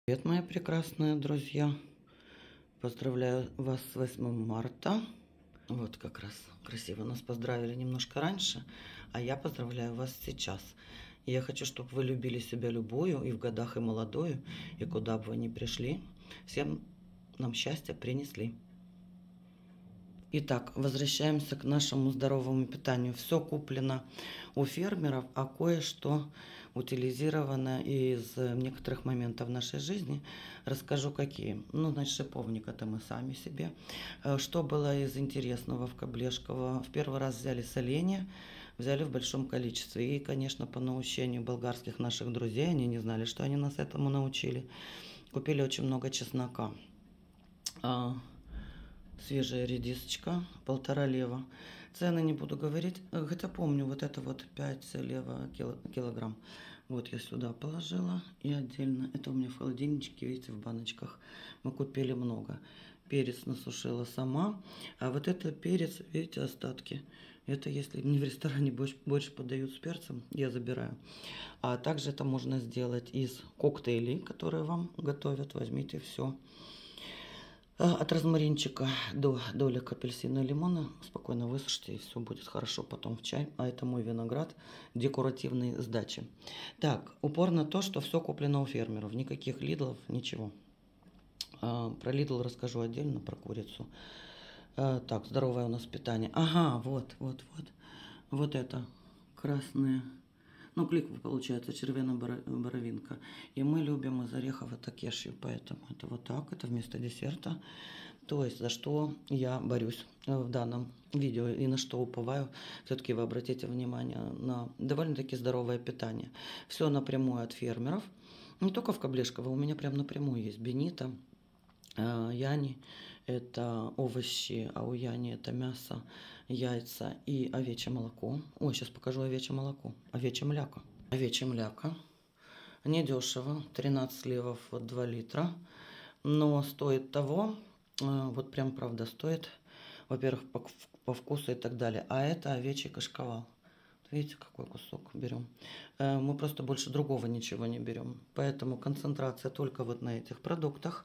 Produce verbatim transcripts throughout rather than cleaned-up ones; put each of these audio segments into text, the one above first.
Привет, мои прекрасные друзья! Поздравляю вас с восьмым марта. Вот как раз красиво нас поздравили немножко раньше, а я поздравляю вас сейчас. И я хочу, чтобы вы любили себя любую, и в годах, и молодую, и куда бы вы ни пришли, всем нам счастья принесли. Итак, возвращаемся к нашему здоровому питанию. Все куплено у фермеров, а кое-что утилизировано из некоторых моментов нашей жизни. Расскажу, какие. Ну, значит, шиповник это мы сами себе. Что было из интересного в Каблешково? В первый раз взяли соленья, взяли в большом количестве. И, конечно, по наущению болгарских наших друзей, они не знали, что они нас этому научили, купили очень много чеснока. Свежая редисочка, полтора лева. Цены не буду говорить, хотя помню, вот это вот пять лева килограмм. Вот я сюда положила и отдельно. Это у меня в холодильничке, видите, в баночках. Мы купили много. Перец насушила сама. А вот это перец, видите, остатки. Это если не в ресторане больше, больше подают с перцем, я забираю. А также это можно сделать из коктейлей, которые вам готовят. Возьмите все. От розмаринчика до долек апельсина и лимона спокойно высушите, и все будет хорошо потом в чай. А это мой виноград декоративной сдачи. Так, упор на то, что все куплено у фермеров. Никаких лидлов, ничего. Про лидл расскажу отдельно, про курицу. Так, здоровое у нас питание. Ага, вот, вот, вот. Вот это красное. Ну, кликва получается, червено-боровинка. И мы любим из орехов это кешью, поэтому это вот так, это вместо десерта. То есть, за что я борюсь в данном видео и на что уповаю. Все-таки вы обратите внимание на довольно-таки здоровое питание. Все напрямую от фермеров. Не только в Каблешково, у меня прям напрямую есть бенита, яни. Это овощи, а у яни это мясо, яйца и овечье молоко. Ой, сейчас покажу овечье молоко. Овечья мляка. Овечья мляка. Недешево. тринадцать левов, вот два литра. Но стоит того, вот прям правда стоит. Во-первых, по, по вкусу и так далее. А это овечий кашковал. Видите, какой кусок берем. Мы просто больше другого ничего не берем. Поэтому концентрация только вот на этих продуктах.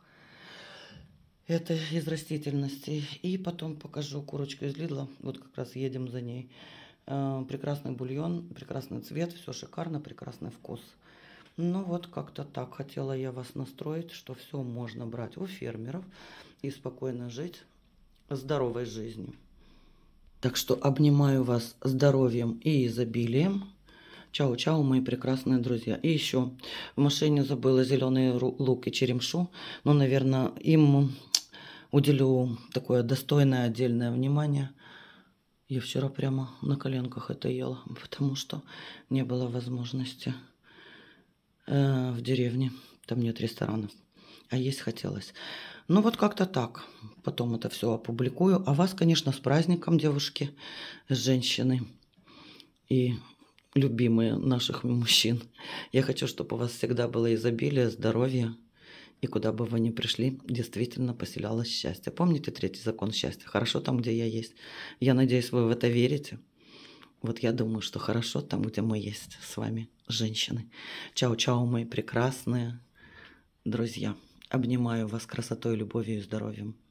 Это из растительности. И потом покажу курочку из Лидла. Вот как раз едем за ней. Прекрасный бульон, прекрасный цвет, все шикарно, прекрасный вкус. Ну вот как-то так хотела я вас настроить, что все можно брать у фермеров и спокойно жить здоровой жизнью. Так что обнимаю вас здоровьем и изобилием. Чао-чао, мои прекрасные друзья. И еще в машине забыла зеленый лук и черемшу. Но, наверное, им уделю такое достойное отдельное внимание. Я вчера прямо на коленках это ела, потому что не было возможности э, в деревне. Там нет ресторанов. А есть хотелось. Ну вот как-то так. Потом это все опубликую. А вас, конечно, с праздником, девушки, женщины и любимые наших мужчин. Я хочу, чтобы у вас всегда было изобилие, здоровье. И куда бы вы ни пришли, действительно поселялось счастье. Помните третий закон счастья? Хорошо там, где я есть. Я надеюсь, вы в это верите. Вот я думаю, что хорошо там, где мы есть с вами, женщины. Чао-чао, мои прекрасные друзья. Обнимаю вас красотой, любовью и здоровьем.